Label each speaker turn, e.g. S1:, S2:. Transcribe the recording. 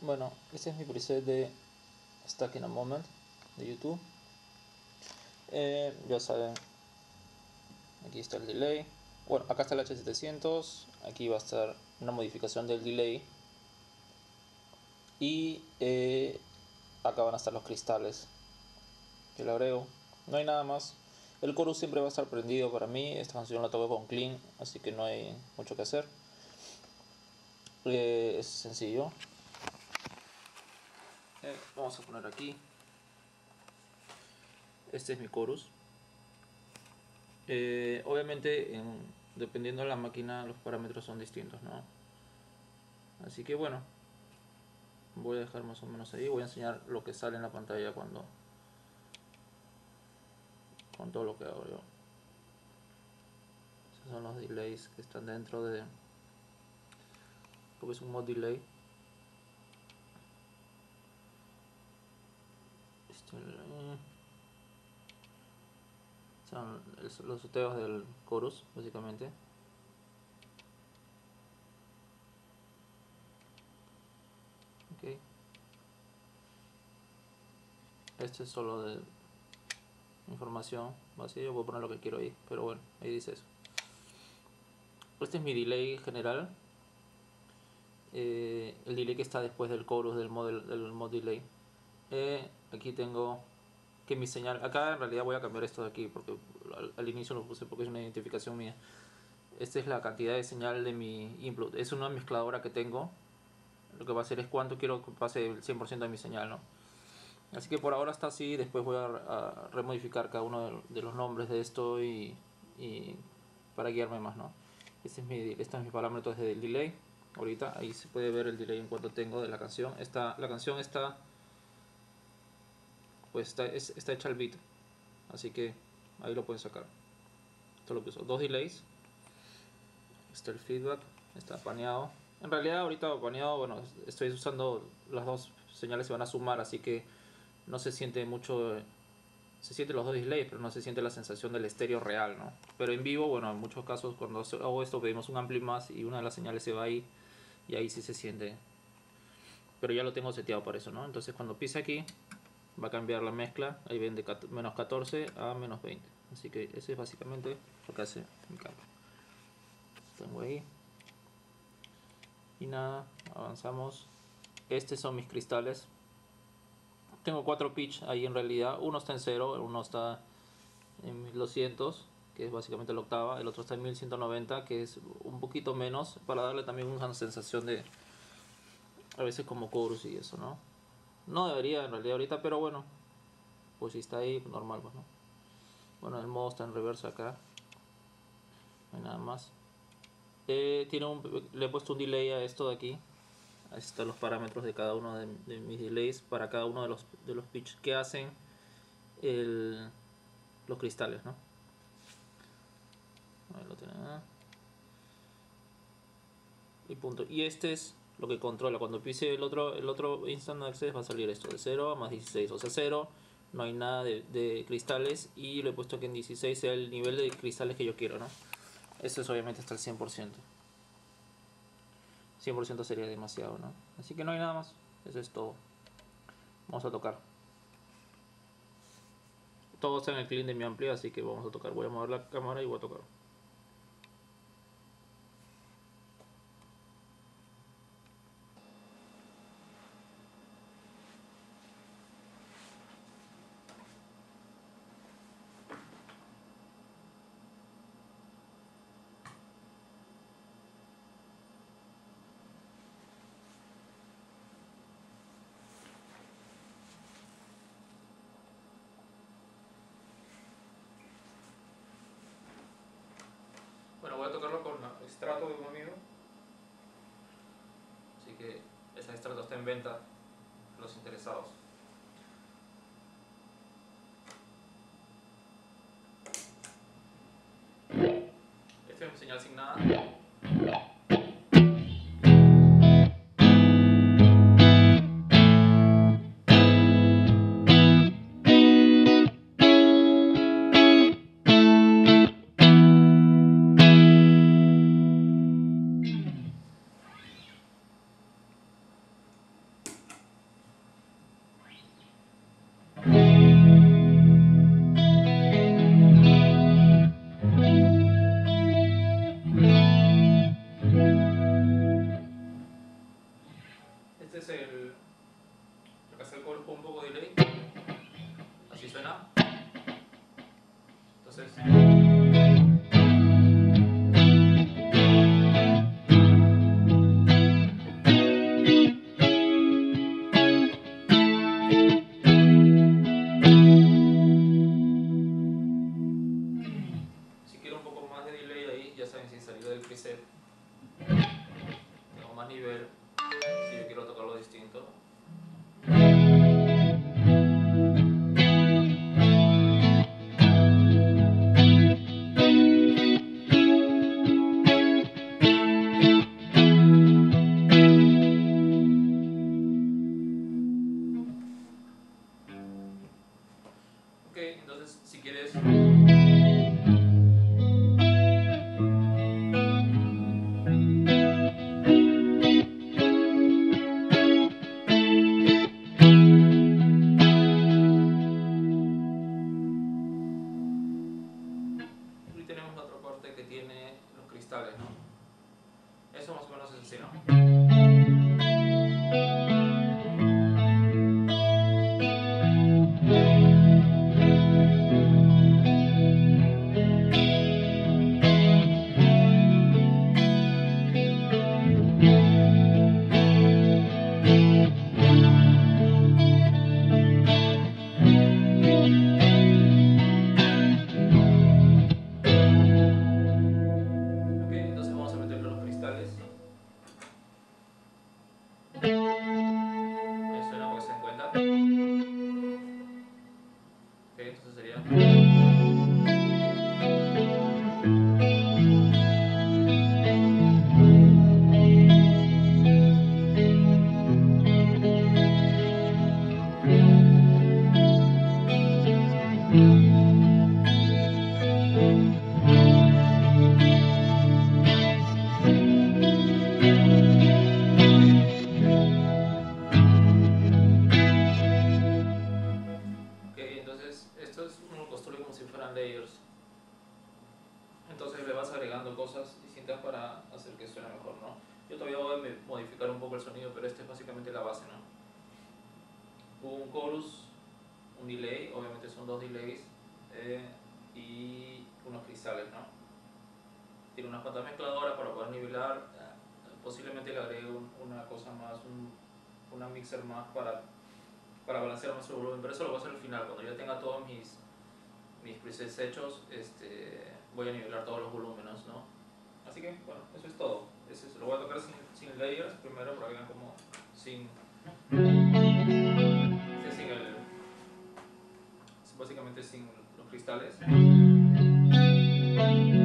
S1: Bueno, este es mi preset de Stuck in a Moment de YouTube. Ya saben, aquí está el delay. Bueno, acá está el H700. Aquí va a estar una modificación del delay. Y acá van a estar los cristales que le agrego. No hay nada más. El chorus siempre va a estar prendido para mí. Esta canción la toco con clean, así que no hay mucho que hacer. Es sencillo. Vamos a poner aquí. Este es mi chorus. Obviamente, dependiendo de la máquina, los parámetros son distintos, ¿no? Así que bueno, voy a dejar más o menos ahí. Voy a enseñar lo que sale en la pantalla con todo lo que hago yo. Esos son los delays que están dentro de, porque es un mod delay. Son los seteos del chorus, básicamente. Okay. Este es solo de información vacía. Yo voy a poner lo que quiero ahí, pero bueno, ahí dice eso. Este es mi delay general. El delay que está después del chorus del mod delay. Aquí tengo que mi señal, acá en realidad voy a cambiar esto de aquí porque al inicio lo puse porque es una identificación mía. Esta es la cantidad de señal de mi input, es una mezcladora que tengo. Lo que va a hacer es cuánto quiero que pase el 100% de mi señal, ¿no? Así que por ahora está así. Después voy a remodificar cada uno de los nombres de esto y para guiarme más, ¿no? Este es mi parámetro del delay. Ahorita ahí se puede ver el delay en cuanto tengo de la canción. La canción está, pues está hecha al beat, así que ahí lo pueden sacar. Esto lo que uso, dos delays. Está el feedback, está paneado. En realidad ahorita paneado, bueno, estoy usando las dos señales, se van a sumar, así que no se siente mucho. Se sienten los dos delays, pero no se siente la sensación del estéreo real, ¿no? Pero en vivo, bueno, en muchos casos cuando hago esto pedimos un ampli más y una de las señales se va ahí y ahí sí se siente. Pero ya lo tengo seteado para eso, ¿no? Entonces cuando pise aquí va a cambiar la mezcla, ahí ven de menos 14 a menos 20. Así que ese es básicamente lo que hace mi cambio. Tengo ahí. Y nada, avanzamos. Estos son mis cristales. Tengo 4 pitch ahí en realidad. Uno está en 0, uno está en 1200, que es básicamente la octava. El otro está en 1190, que es un poquito menos, para darle también una sensación de, a veces como chorus y eso, ¿no? No debería en realidad ahorita, pero bueno, pues si está ahí, normal, pues, ¿no? Bueno, el modo está en reversa acá. No hay nada más. Le he puesto un delay a esto de aquí. Ahí están los parámetros de cada uno de mis delays para cada uno de los pitch que hacen los cristales, ¿no? Ahí lo tienen, ¿eh? Y punto. Y este es lo que controla. Cuando pise el otro instant access va a salir esto de 0 a más 16. O sea, 0, no hay nada de cristales. Y lo he puesto que en 16 sea el nivel de cristales que yo quiero, ¿no? Eso es obviamente hasta el 100%. 100% sería demasiado, ¿no? Así que no hay nada más. Eso es todo. Vamos a tocar. Todo está en el clean de mi ampli, así que vamos a tocar. Voy a mover la cámara y voy a tocar. Bueno, voy a tocarlo con extrato de un amigo. Así que ese extrato está en venta a los interesados. Este es un señal sin nada. Este es el... Acá está el chorus con un poco de delay. Así suena. Entonces... Si quiero un poco más de delay ahí, ya saben, sin salir del preset. Tengo más nivel si yo quiero tocarlo distinto. Ok, entonces si quieres... Y tenemos la otra parte que tiene los cristales, ¿no? Eso más o menos es así, ¿no? Ok, entonces vamos a meterle los cristales. Ahí suena porque se den cuenta. Ok, entonces sería... Ok, entonces esto es uno lo construye como si fueran layers. Entonces le vas agregando cosas distintas para hacer que suene mejor, ¿no? Yo todavía voy a modificar un poco el sonido, pero este es básicamente la base, ¿no? Un chorus, un delay, obviamente son dos delays, y unos cristales, ¿no? Tiene unas cuantas mezcladoras para poder nivelar, posiblemente le agregue una cosa más, una mixer más para balancear más el volumen, pero eso lo voy a hacer al final, cuando ya tenga todos mis presets hechos, voy a nivelar todos los volúmenes, ¿no? Así que, bueno, eso es todo. Lo voy a tocar sin layers primero para que vean como sin básicamente sin los cristales.